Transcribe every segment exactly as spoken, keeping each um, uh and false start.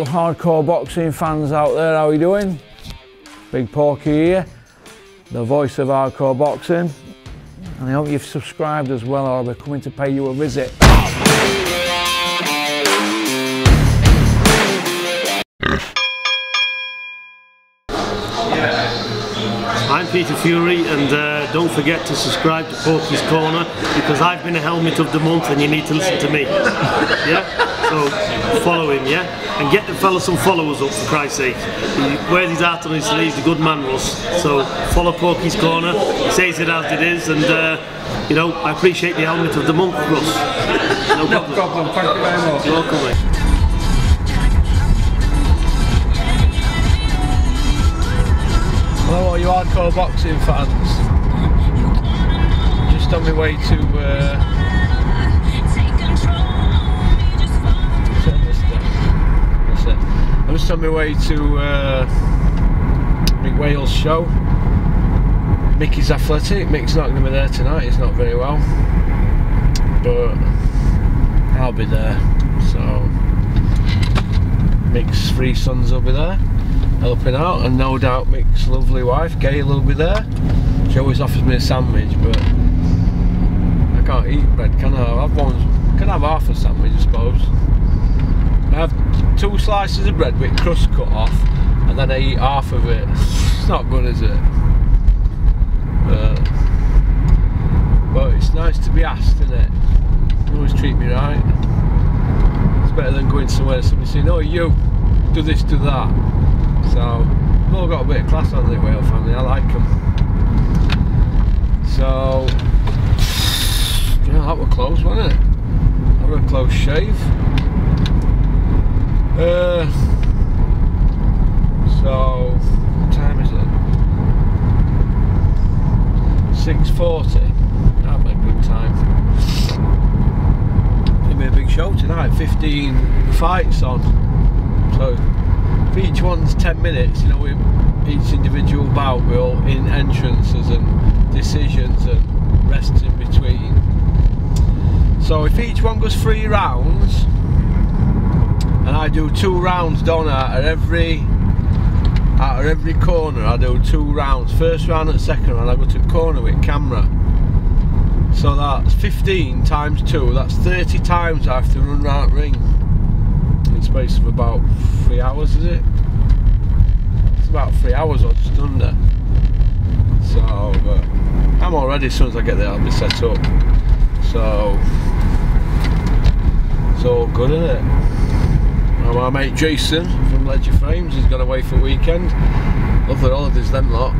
hardcore boxing fans out there, how are you doing? Big Porky here, the voice of hardcore boxing, and I hope you've subscribed as well, or I'll be coming to pay you a visit. I'm Peter Fury, and uh, don't forget to subscribe to Porky's Corner, because I've been a helmet of the month and you need to listen to me. Yeah? So follow him, yeah? And get the fella some followers up, for Christ's sake. He wears his heart on his sleeve, he's a good man, Russ. So follow Porky's Corner, he says it as it is, and uh, you know, I appreciate the helmet of the month, Russ. No problem. No problem, thank you very much. You're welcome, mate. Hello all you hardcore boxing fans. Just on my way to uh, that's it. I'm just on my way to uh, Mick Wales' show. Mickey's athletic. Mick's not going to be there tonight, he's not very well, but I'll be there. So Mick's three sons will be there helping out, and no doubt Mick's lovely wife Gail will be there. She always offers me a sandwich, but I can't eat bread, can I? I'll have one, I can have half a sandwich, I suppose. I have two slices of bread with crust cut off, and then I eat half of it. It's not good, is it? But, but it's nice to be asked, isn't it? You always treat me right. It's better than going somewhere and somebody saying, "Oh, you do this, do that." So we've all got a bit of class on the Whale family, I like them. So, yeah, that was close, wasn't it? That was a close shave. Uh, so, what time is it? six forty. That'll be a good time. It'll be a big show tonight, fifteen fights on. So, each one's ten minutes, you know, with each individual bout, we're all in entrances and decisions and rests in between. So if each one goes three rounds, and I do two rounds, don't I, at every out of every corner I do two rounds. First round and second round I go to the corner with camera. So that's fifteen times two, that's thirty times I have to run round the ring. In the space of about three hours, is it? It's about three hours or just under. So, but I'm all ready. As soon as I get there, I'll be set up. So, it's all good, isn't it? Well, my mate Jason from Ledger Frames, he's gone away for the weekend. Lovely holidays, them lot.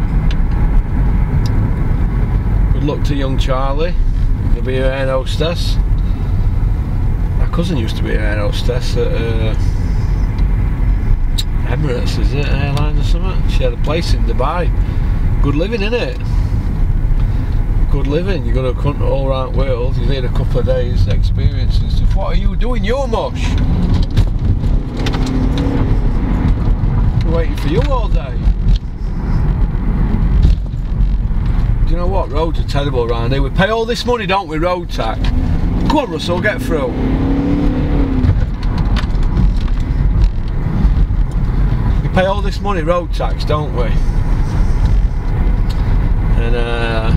Good luck to young Charlie. He'll be your air hostess. My cousin used to be an air hostess at uh, Emirates, is it? Airlines or something? She had a place in Dubai. Good living, innit? Good living. You go to a country all around the world, you need a couple of days experience and stuff. What are you doing, your mush? We're waiting for you all day. Do you know what? Roads are terrible around here. We pay all this money, don't we, road tax? Go on, Russell, get through. We pay all this money road tax, don't we? And uh,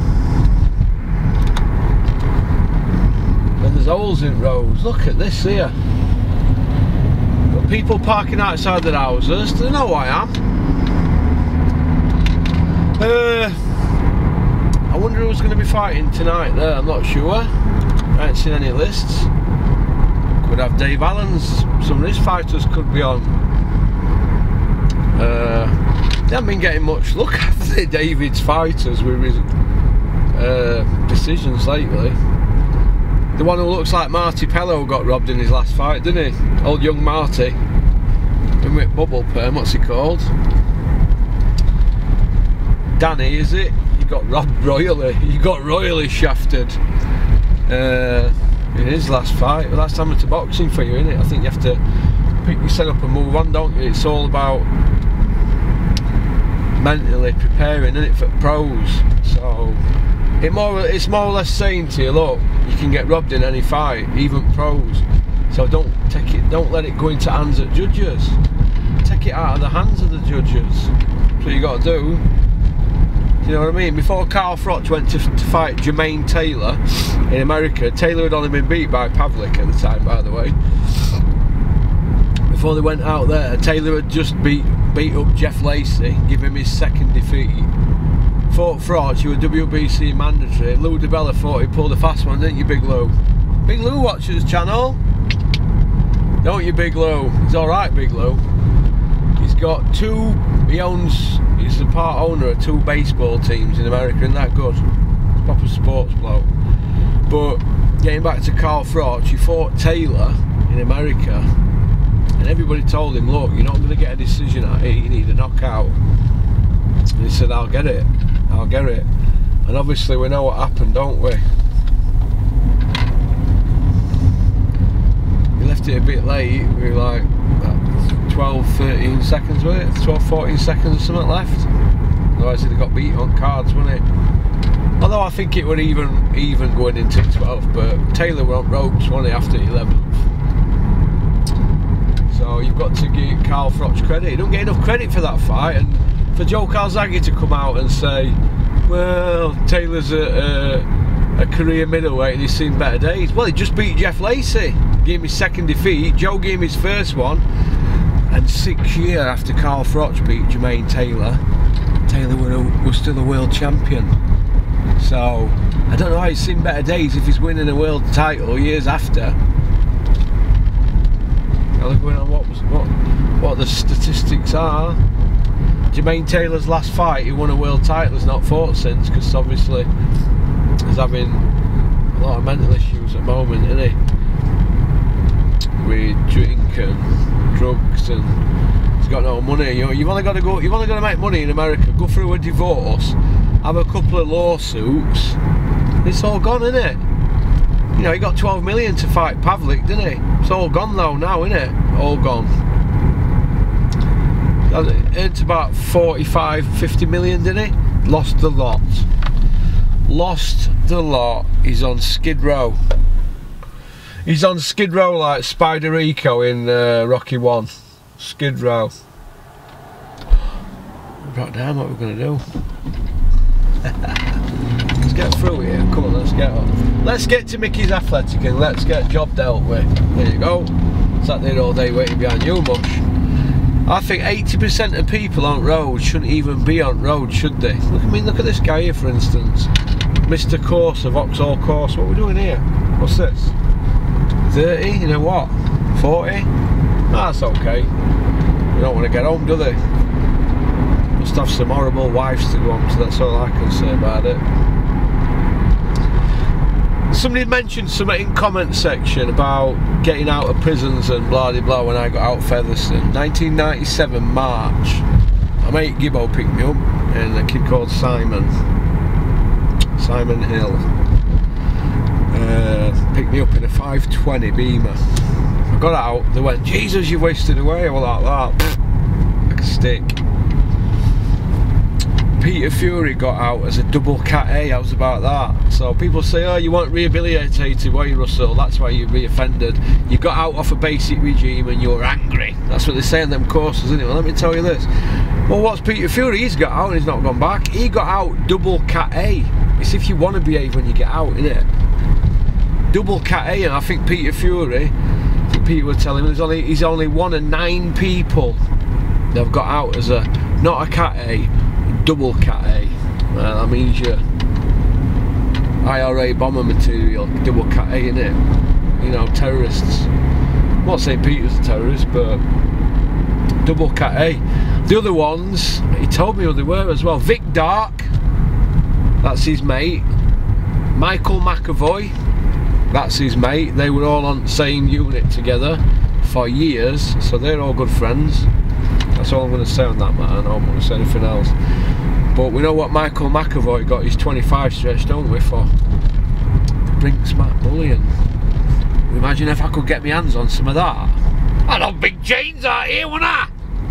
then there's holes in roads. Look at this here. Got people parking outside their houses. They know who I am. Uh, I wonder who's going to be fighting tonight there. I'm not sure. I haven't seen any lists. Could have Dave Allen's, some of his fighters could be on. Uh, they haven't been getting much look, have they, David's fighters, with his uh, decisions lately. The one who looks like Marty Pello got robbed in his last fight, didn't he? Old young Marty. Been with Bubble Perm, what's he called? Danny, is it? He got robbed royally. He got royally shafted. Uh, in his last fight. Well, that's amateur boxing for you, isn't it? I think you have to pick yourself up and move on, don't you? It's all about mentally preparing, isn't it, for pros. So it more, it's more or less saying to you, look, you can get robbed in any fight, even pros. So don't take it, don't let it go into hands of judges. Take it out of the hands of the judges. That's what you got to do. Do you know what I mean? Before Carl Froch went to, to fight Jermaine Taylor in America, Taylor had only been beat by Pavlik at the time, by the way. Before they went out there, Taylor had just beat beat up Jeff Lacey, give him his second defeat. Fought Froch, you were W B C mandatory. Lou DiBella thought he pulled a fast one, didn't you, Big Lou? Big Lou watches channel. Don't you, Big Lou? He's alright, Big Lou. He's got two, he owns, he's the part owner of two baseball teams in America, isn't that good? He's a proper sports bloke. But getting back to Carl Froch, he fought Taylor in America, and everybody told him, look, you're not going to get a decision at it, you need a knockout. And he said, I'll get it, I'll get it. And obviously we know what happened, don't we? He left it a bit late, we were like twelve, thirteen seconds, was it? twelve, fourteen seconds or something left. Otherwise he'd have got beat on cards, wouldn't he? Although I think it would even even going into twelve, but Taylor were on ropes, wasn't he, after eleventh. So you've got to give Carl Froch credit. He don't get enough credit for that fight, and for Joe Calzaghe to come out and say, well, Taylor's a, a, a career middleweight and he's seen better days. Well, he just beat Jeff Lacey, gave him his second defeat. Joe gave him his first one, and six years after Carl Froch beat Jermaine Taylor, Taylor were, a, was still a world champion. So I don't know how he's seen better days if he's winning a world title years after. Now going on what was what what the statistics are. Jermaine Taylor's last fight, he won a world title, has not fought since, because obviously he's having a lot of mental issues at the moment, isn't he? With drink and drugs, and he's got no money. You know, you've only got to go. You've only got to make money in America. Go through a divorce, have a couple of lawsuits. It's all gone, isn't it? You know, he got twelve million to fight Pavlik, didn't he? It's all gone though now, isn't it? All gone. It's about forty-five, fifty million, didn't he? Lost the lot. Lost the lot. He's on Skid Row. He's on Skid Row like Spider Rico in uh, Rocky one. Skid Row. Right down, what we're going to do. Let's get through here. Come on, let's get on. Let's get to Mickey's Athletic and let's get job dealt with. There you go. Sat there all day waiting behind you, mush. I think eighty percent of people on road shouldn't even be on road, should they? Look, I mean, look at this guy here, for instance. Mister Course of Vauxhall Course. What are we doing here? What's this? thirty? You know what? forty? Ah, that's okay. They don't want to get home, do they? Must have some horrible wives to go home to, that's all I can say about it. Somebody mentioned something in comment section about getting out of prisons and blah blah blah when I got out of Featherstone. nineteen ninety-seven March. My mate Gibbo picked me up, and a kid called Simon. Simon Hill. Uh, picked me up in a five twenty Beamer. I got out, they went, Jesus, you've wasted away. I was like that. Like a stick. Peter Fury got out as a double cat A, I was about that. So people say, oh, you weren't rehabilitated, were you, Russell? That's why you re-offended. You got out off a basic regime and you were angry. That's what they say on them courses, isn't it? Well, let me tell you this. Well, what's Peter Fury? He's got out and he's not gone back. He got out double cat A. It's if you want to behave when you get out, isn't it? Double cat A, and I think Peter Fury, I think Peter was telling me, he's only, he's only one of nine people that have got out as a, not a cat A, double cat A. Well, that means you're I R A bomber material, double cat A, innit? You know, terrorists. I'm not saying Peter's a terrorist, but double cat A. The other ones, he told me who they were as well. Vic Dark, that's his mate. Michael McAvoy, that's his mate. They were all on the same unit together for years, so they're all good friends. That's all I'm going to say on that matter. I don't want to say anything else. But we know what Michael McAvoy got his twenty-five stretch, don't we, for Brinks Matt Bullion. Imagine if I could get my hands on some of that. I'd have big chains out here, wouldn't I?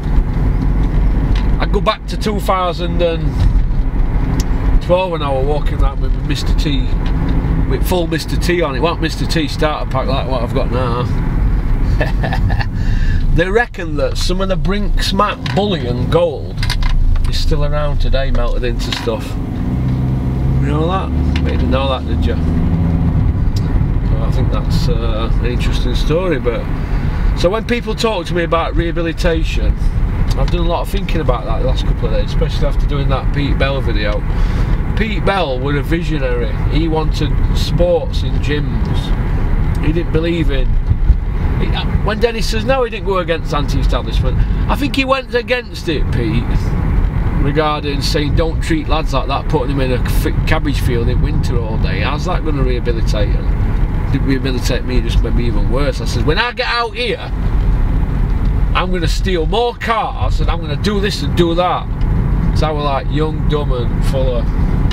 I'd go back to two thousand twelve when I was walking around with Mister T, with full Mister T on it. It wasn't Mister T starter pack like what I've got now. They reckon that some of the Brinks Mac bullion gold is still around today, melted into stuff. You know that? You didn't know that, did you? Well, I think that's uh, an interesting story. But so when people talk to me about rehabilitation, I've done a lot of thinking about that the last couple of days, especially after doing that Pete Bell video. Pete Bell was a visionary. He wanted sports in gyms. He didn't believe in... He, when Dennis says no, he didn't go against anti-establishment. I think he went against it, Pete, regarding saying don't treat lads like that, putting them in a cabbage field in winter all day. How's that going to rehabilitate him? Didn't rehabilitate me, just made me even worse. I said, when I get out here, I'm going to steal more cars and I'm going to do this and do that. So I was like young, dumb and full of...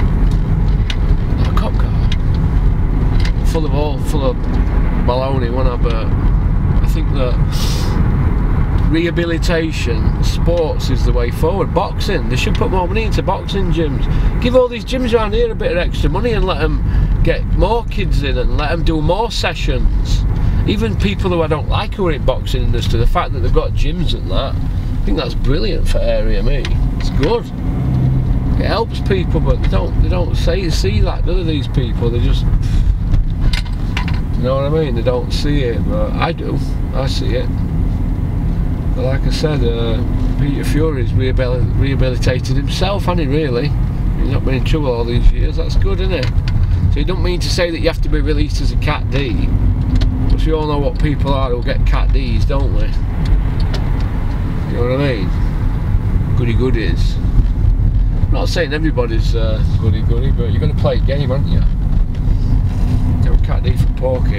a cop car. Full of all, full of baloney, wasn't I? But I think that rehabilitation, sports is the way forward. Boxing, they should put more money into boxing gyms. Give all these gyms around here a bit of extra money and let them get more kids in and let them do more sessions. Even people who I don't like who are in boxing industry, the fact that they've got gyms and that, I think that's brilliant for area me. It's good. It helps people, but they don't they don't say see that, do they, these people? They just, you know what I mean? They don't see it, but I do. I see it. But like I said, uh, Peter Fury's rehabil rehabilitated himself, hasn't he, really? He's not been in trouble all these years. That's good, isn't it? So you don't mean to say that you have to be released as a Cat D. Because we all know what people are who'll get Cat Ds, don't we? You know what I mean? Goody goodies. I'm not saying everybody's uh, goody goody, but you're going to play a game, aren't you? No Cat D for Porky.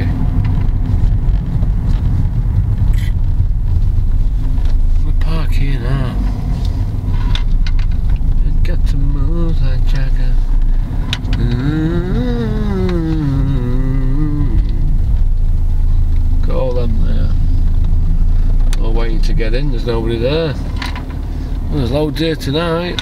We're parked here now. You got to move like Jagger. Mm-hmm. Got all them there. All waiting to get in, there's nobody there. Well, there's loads here tonight.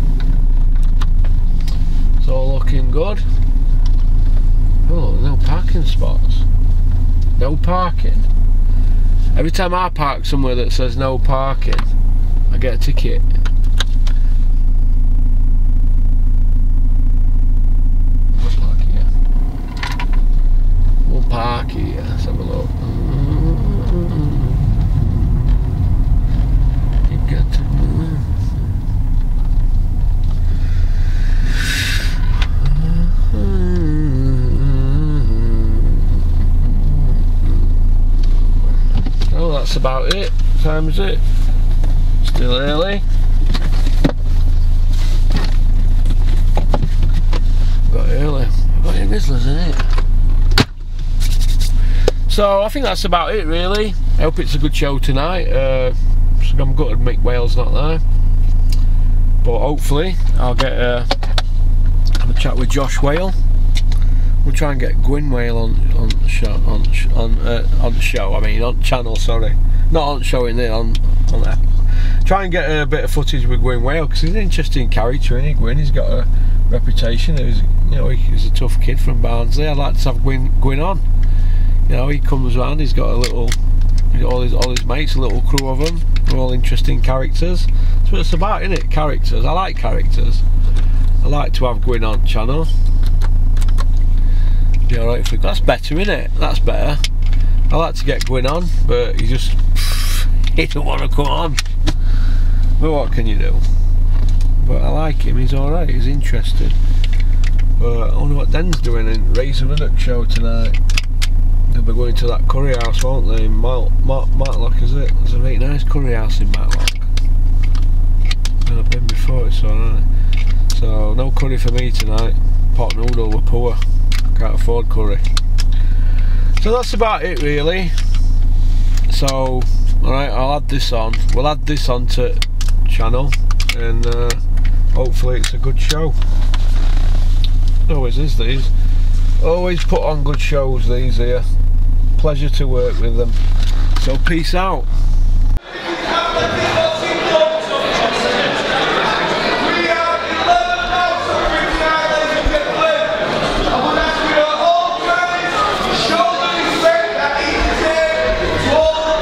It's all looking good. Oh, no parking spots. No parking. Every time I park somewhere that says no parking, I get a ticket. We'll park here. We'll park here. Let's have a look. You got to move. Oh, that's about it. What time is it? Still early. Got early. I've got any Rizzlers in it. So I think that's about it, really. I hope it's a good show tonight. Uh, I'm gutted Mick Wales not there, but hopefully I'll get uh, have a chat with Josh Whale. We'll try and get Gwyn Whale on on show on on uh, on show. I mean on channel. Sorry, not on showing there on on there. Try and get a bit of footage with Gwyn Whale because he's an interesting character, isn't he? Gwyn, he's got a reputation. He's, you know, he's a tough kid from Barnsley. I'd like to have Gwyn Gwyn on. You know, he comes around. He's got a little, all his all his mates, a little crew of them. They're all interesting characters. That's what it's about, isn't it? Characters. I like characters. I like to have Gwyn on channel. Be alright if we. That's better, isn't it? That's better. I like to get Gwyn on, but he just he don't want to come on. But what can you do? But I like him. He's alright. He's interesting. But I wonder what Den's doing in Razor Ruddock show tonight. They'll be going to that curry house, won't they? In Malt, Malt, Matlock, is it? There's a very nice curry house in Matlock. I've been before, it's alright. So no curry for me tonight. Pot noodle, we're poor. Can't afford curry. So that's about it, really. So, alright, I'll add this on. We'll add this on to channel, and uh, hopefully it's a good show. Always is these. Always put on good shows, these here. Pleasure to work with them. So peace out. Show the respect that he deserves to all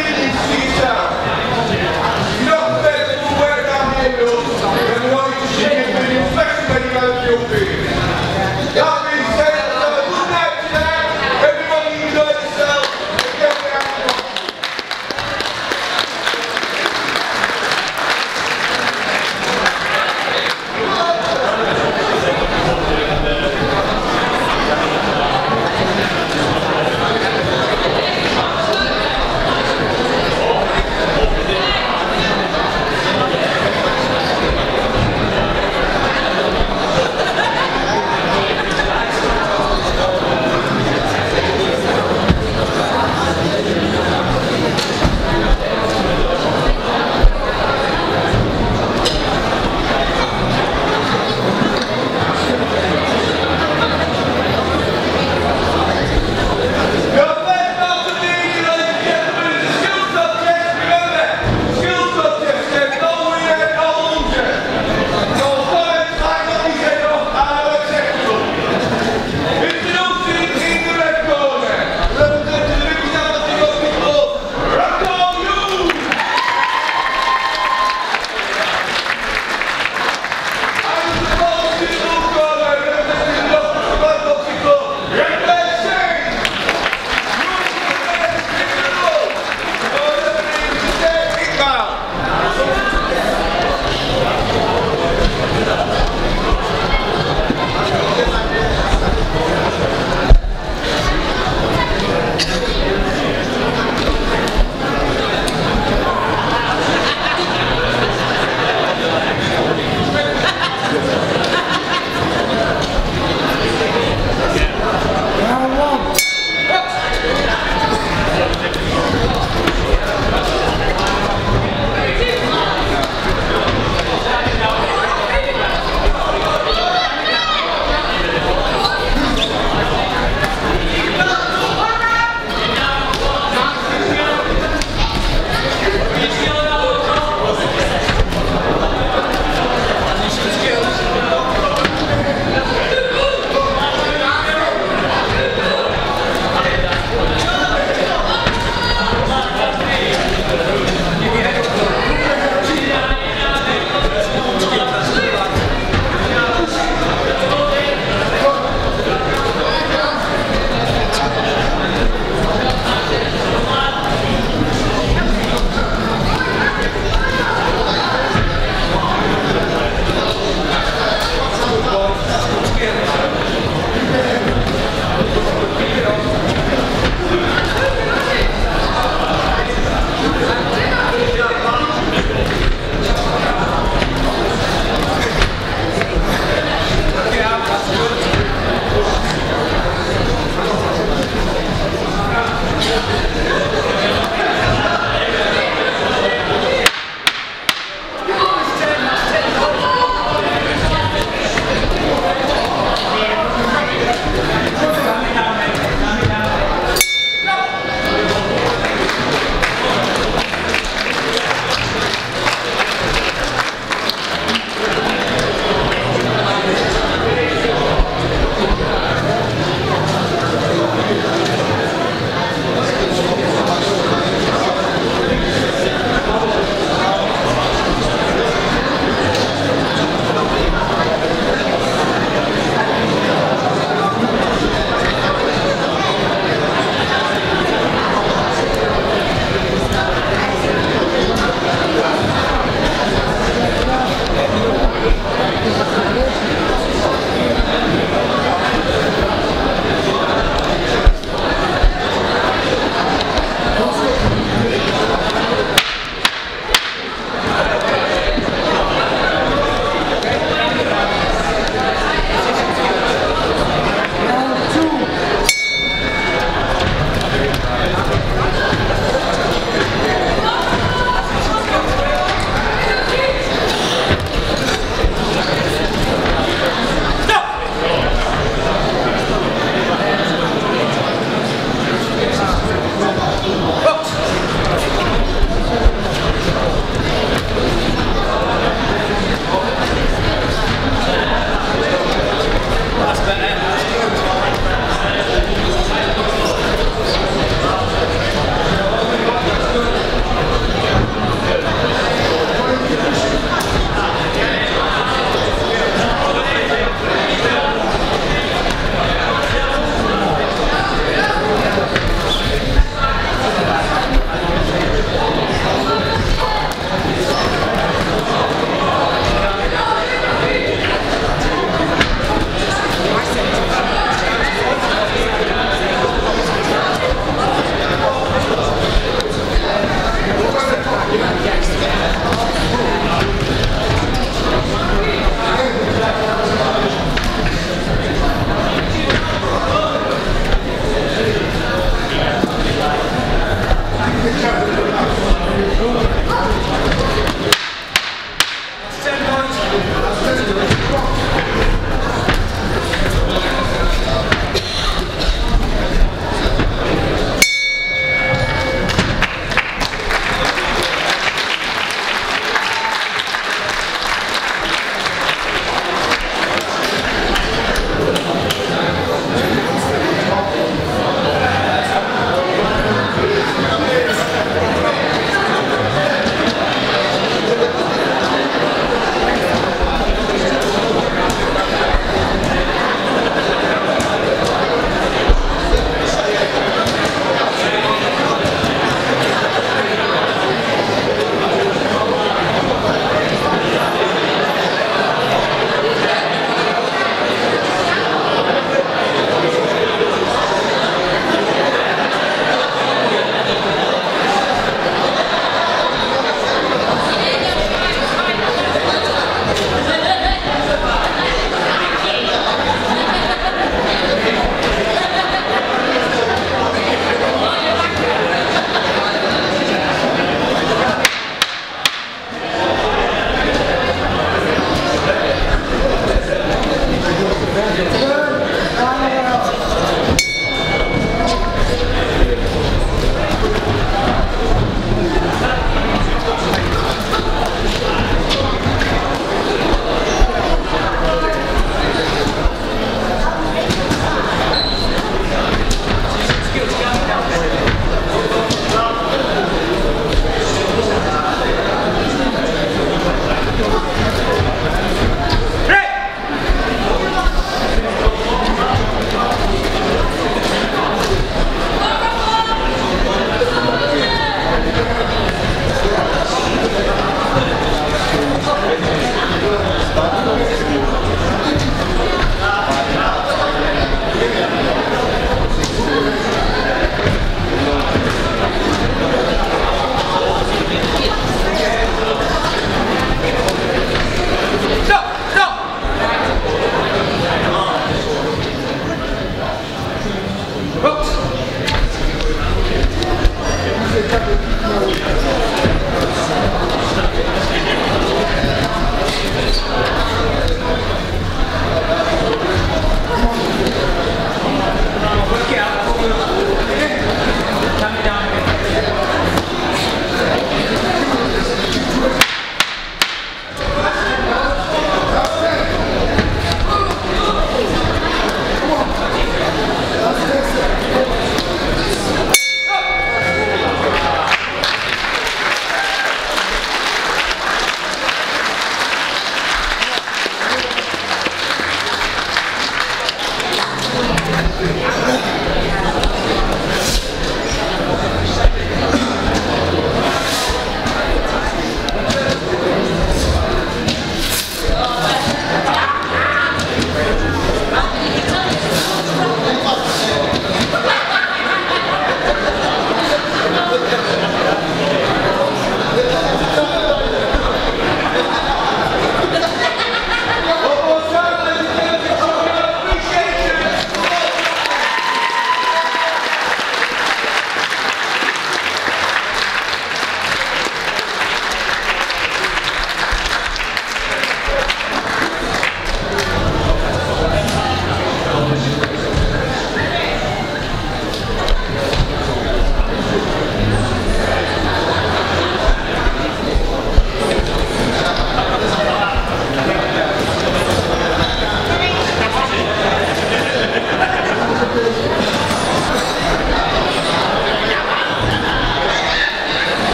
meetings to yourself. You're not prepared to do work down here, Bill, then we want you to shake it with you, especially when you go to your feet. That being said, have a good night tonight. Everybody enjoy yourself. Get me out of the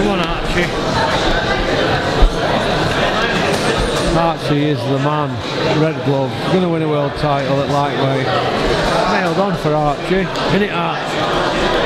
Come on, Archie. Archie is the man. Red glove. Going to win a world title at lightweight. Nailed on for Archie. In it, Arch.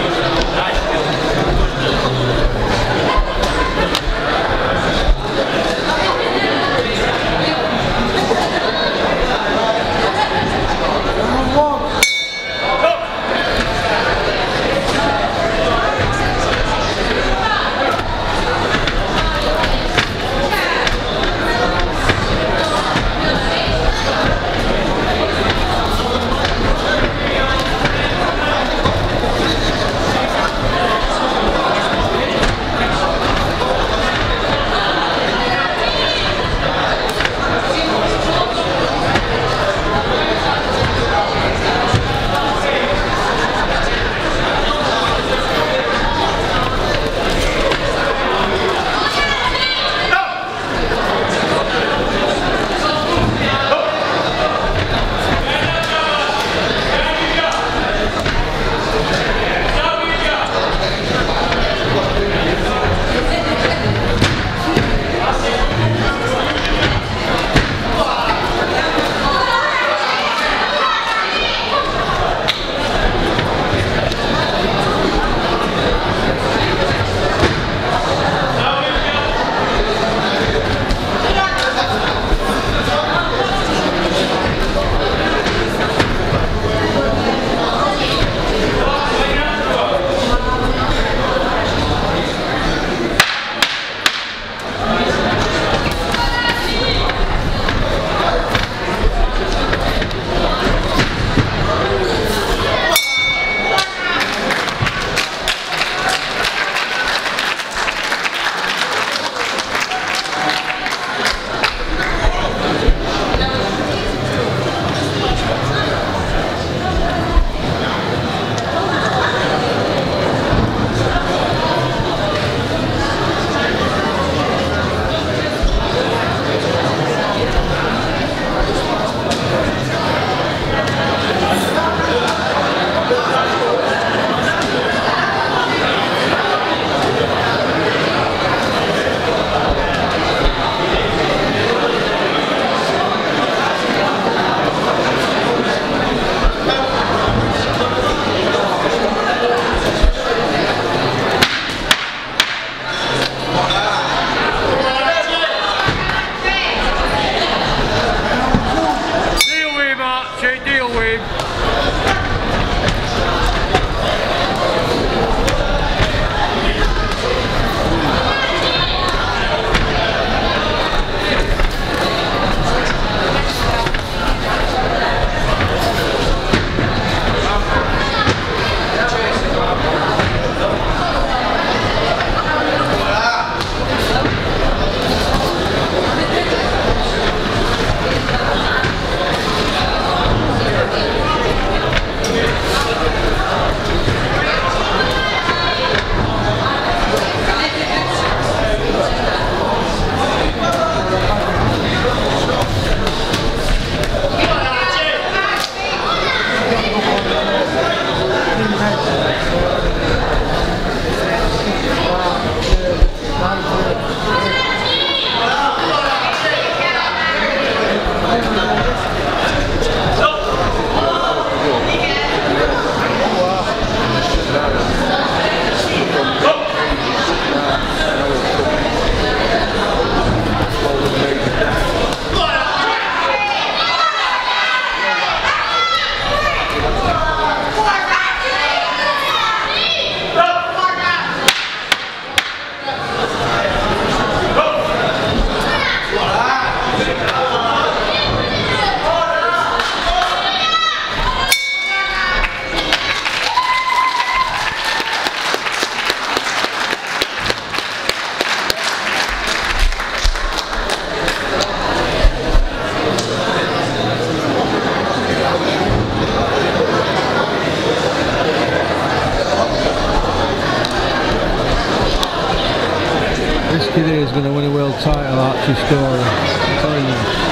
Kid here is going to win a world title, Archie Story. I'm telling you.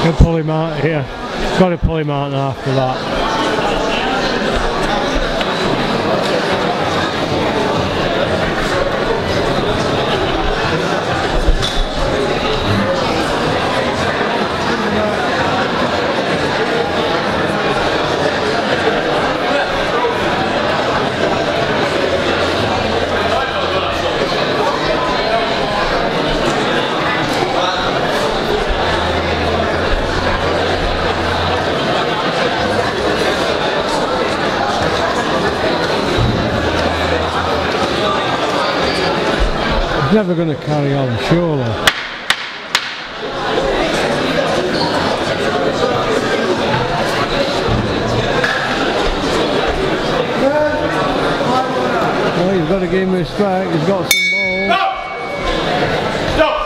Can pull him out here. Got to pull him out now after that. He's never going to carry on, surely. Well, you've got to give him respect, he's got some balls. Stop! Stop!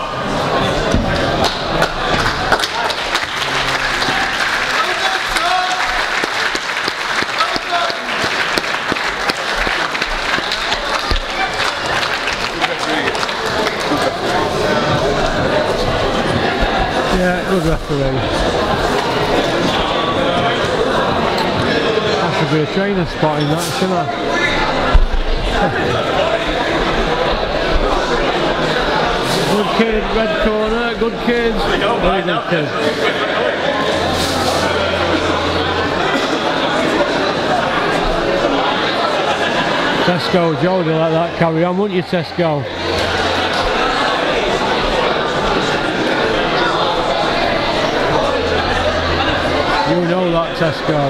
Yeah, good referee. That should be a trainer spotting that, shouldn't I? Good kid, red corner, good kid. Very good kid. Tesco, Joe, would you let that carry on, wouldn't you, Tesco? You know that, Tesco.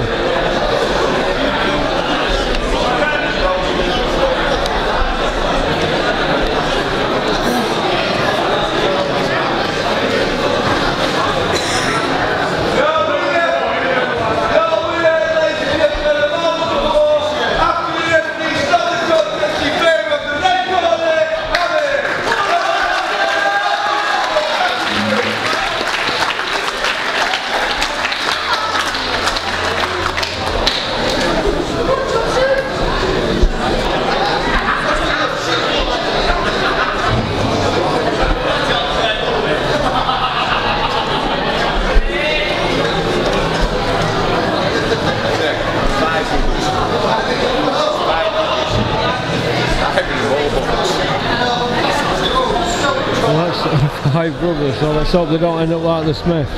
Five brothers, so let's hope they don't end up like the Smiths.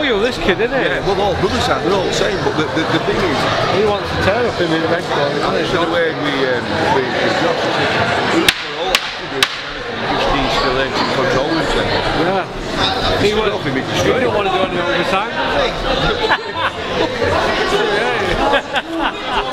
Nigel, this kid, isn't he? Yeah, well, all brothers are, they're all the same, but the, the, the thing is... He wants to turn up him in the next one. That's the way we, um, we, we Josh, he all attributes and everything, he just needs to learn to control himself. Yeah. He, wa he didn't want to do any overtime, does he? Yeah.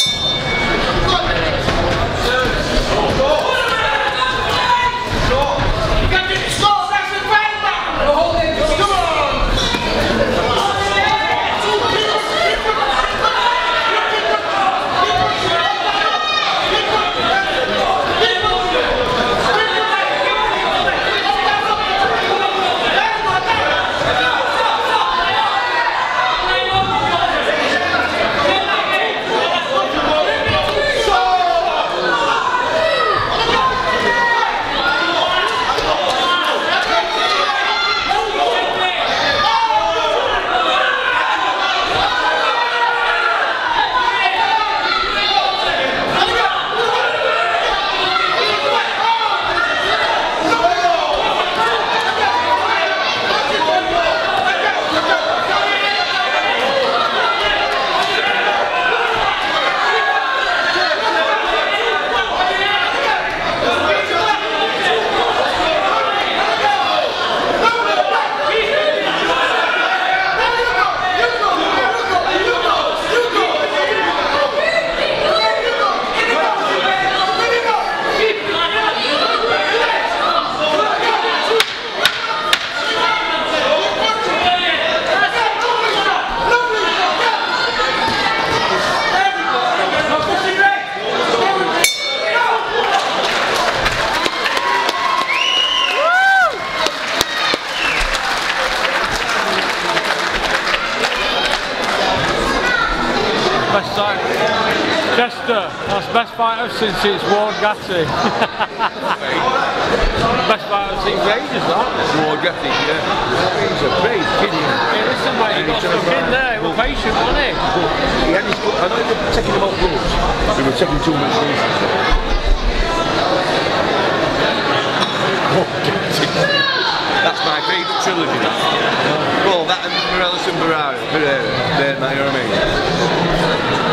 Best time. Chester, that's best fight I've seen since Ward Gatty. Best fight I've seen for ages, that. Ward Gatty, yeah. He's a brave kid. Hey, listen mate, he got stuck in there, he was patient, wasn't he? He had his, I know they were taking him off gloves. They were taking too much reasons. That's my favourite trilogy. Well, that and Morales and Barrera, Pereira, they're, you know what I mean?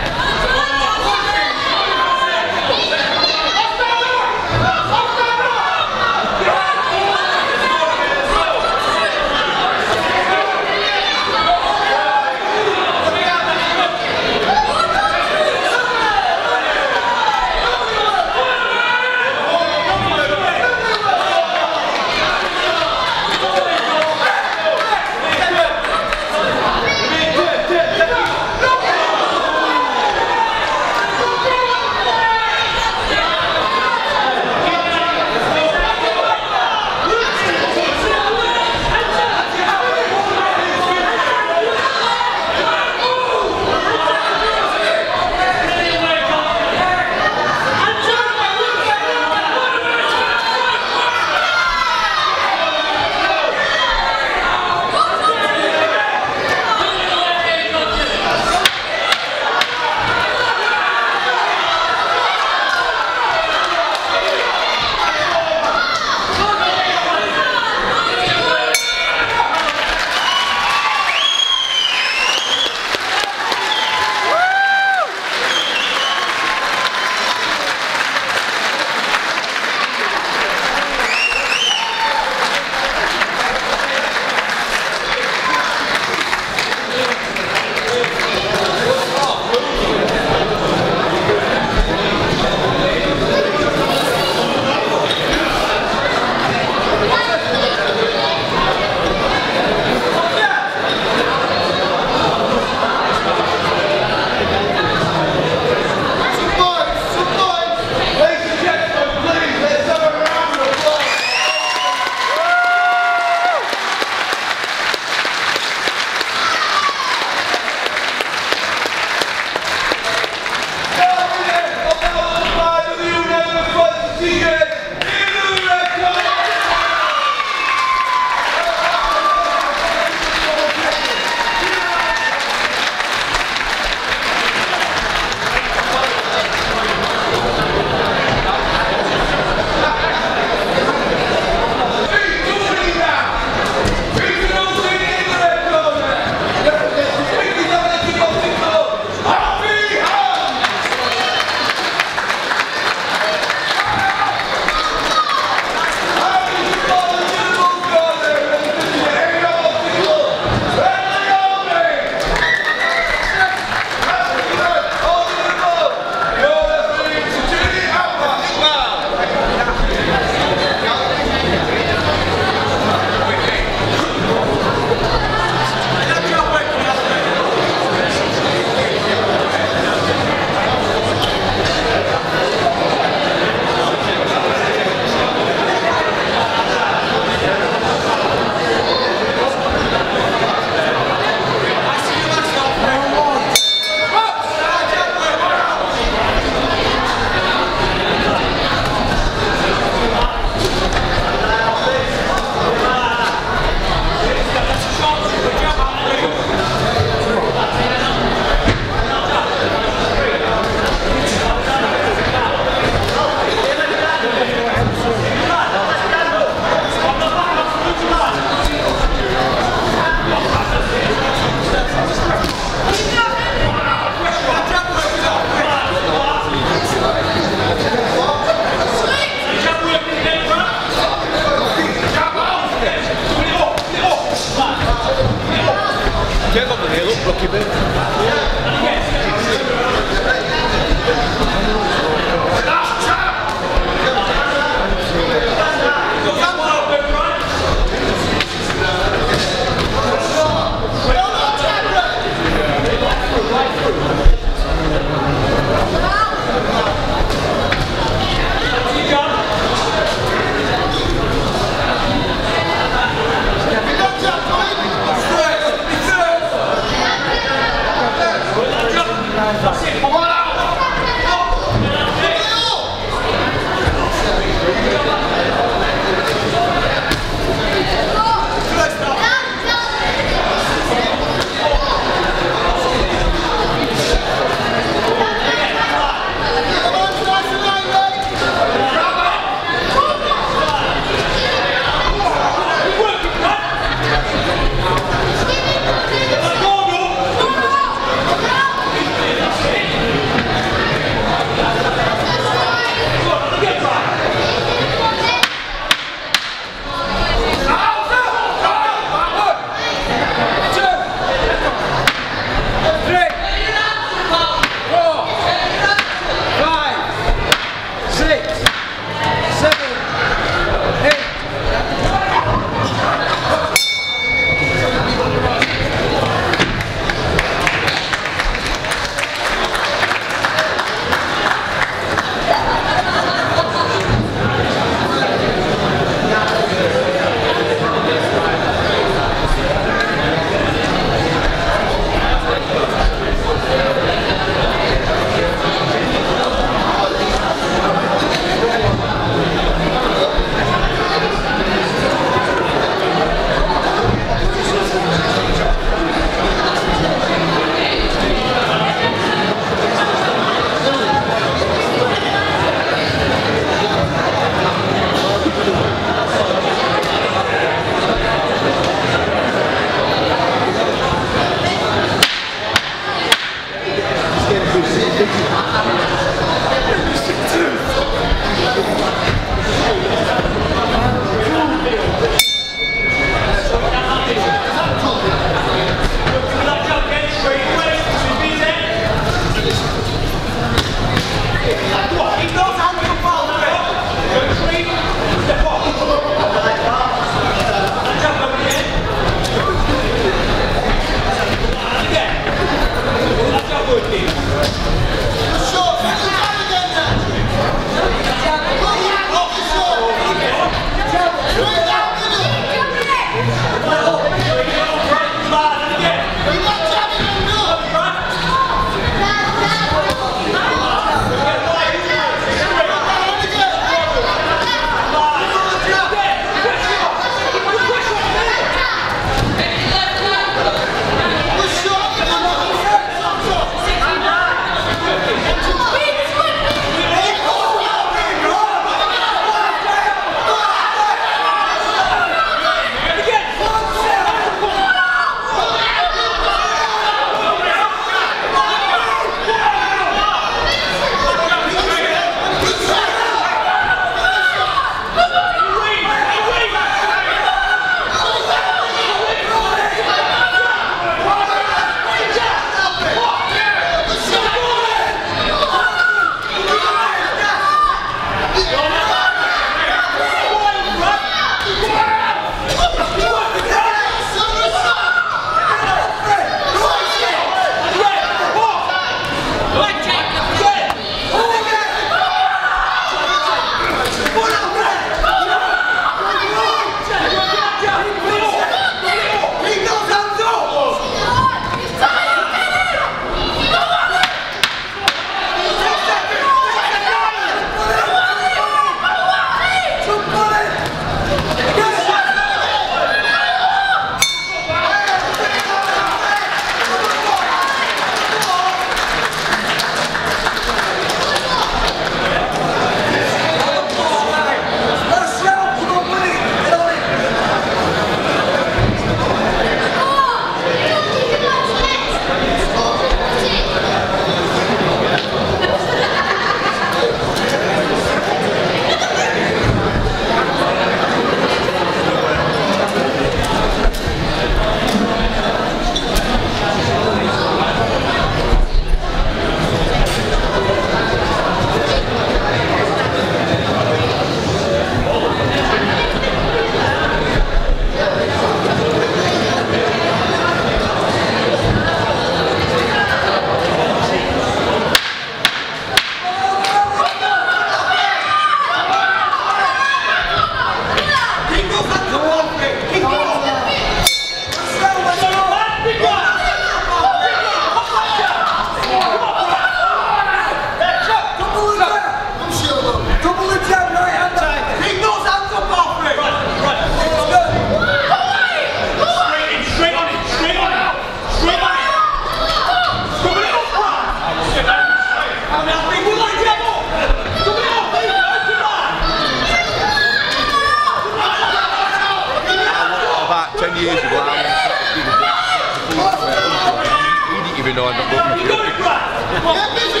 know I'm not looking.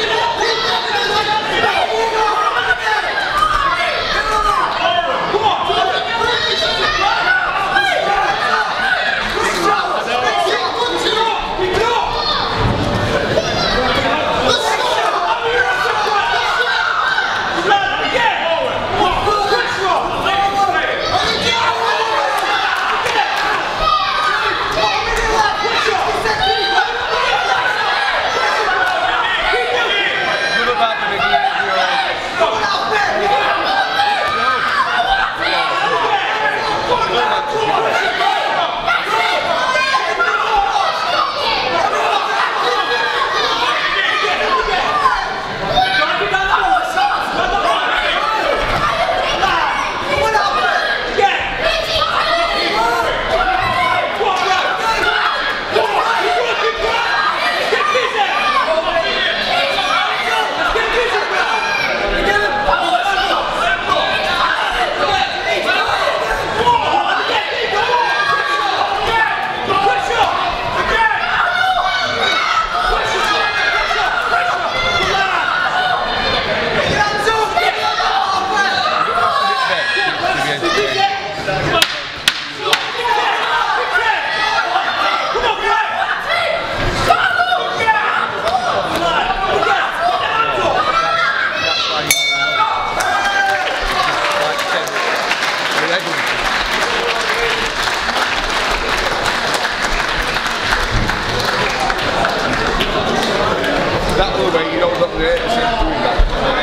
That little way you don't look there to see doing that.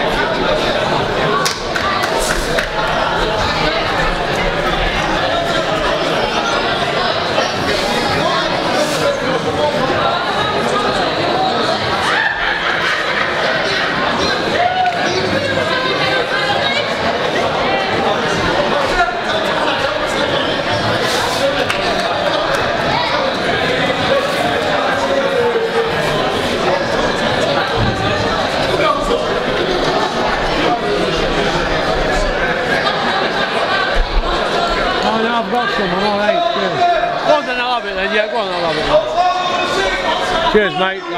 I've got some, I'm alright, cheers. Go on then, I'll have it then, yeah, go on, I'll have it then. Cheers mate. No.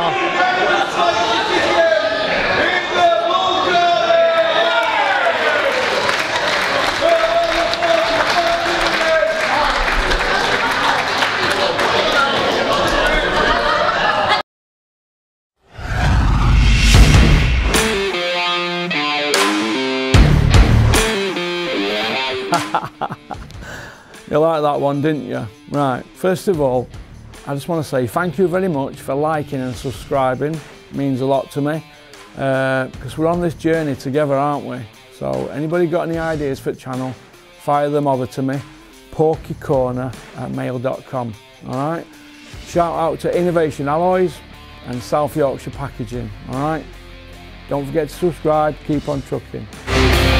You like that one, didn't you? Right, first of all, I just want to say thank you very much for liking and subscribing. It means a lot to me, uh, because we're on this journey together, aren't we? So anybody got any ideas for the channel, fire them over to me, porky corner at mail dot com, all right? Shout out to Innovation Alloys and South Yorkshire Packaging, all right? Don't forget to subscribe, keep on trucking.